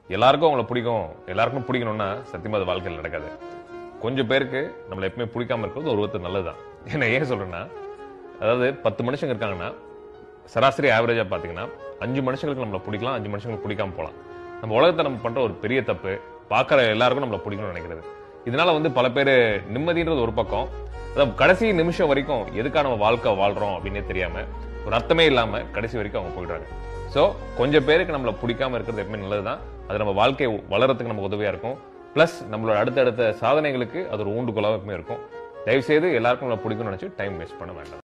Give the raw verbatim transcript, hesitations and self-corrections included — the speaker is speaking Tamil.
எல்லாருக்கும் அவங்கள பிடிக்கும், எல்லாருக்கும் பிடிக்கணும்னா சத்தியமா அது வாழ்க்கையில் நடக்காது. கொஞ்சம் பேருக்கு நம்மள எப்பவுமே பிடிக்காம இருக்கிறது ஒரு ஒருத்தர் நல்லதுதான். என்ன ஏன் சொல்றேன்னா, அதாவது பத்து மனுஷங்க இருக்காங்கன்னா சராசரி ஆவரேஜா பாத்தீங்கன்னா அஞ்சு மனுஷங்களுக்கு நம்மள பிடிக்கலாம், அஞ்சு மனுஷங்களுக்கு பிடிக்காம போலாம். நம்ம உலகத்தை நம்ம பண்ற ஒரு பெரிய தப்பு பாக்குற எல்லாருக்கும் நம்மள பிடிக்கணும்னு நினைக்கிறது. இதனால வந்து பல பேர் நிம்மதின்றது ஒரு பக்கம், அதாவது கடைசி நிமிஷம் வரைக்கும் எதுக்காக நம்ம வாழ்க்கை வாழ்றோம் அப்படின்னே தெரியாம ஒரு அர்த்தமே இல்லாம கடைசி வரைக்கும் அவங்க போயிடுறாங்க. சோ கொஞ்சம் பேருக்கு நம்மள பிடிக்காம இருக்கிறது எப்பவுமே நல்லதுதான். அது நம்ம வாழ்க்கை வளர்றதுக்கு நமக்கு உதவியா இருக்கும். பிளஸ் நம்மளோட அடுத்தடுத்த சாதனைகளுக்கு அது ஒரு ஊண்டுகோலாக எப்பவுமே இருக்கும். தயவு செய்து எல்லாருக்கும் நம்மள பிடிக்கும்னு நினைச்சு டைம் வேஸ்ட் பண்ண வேண்டாம்.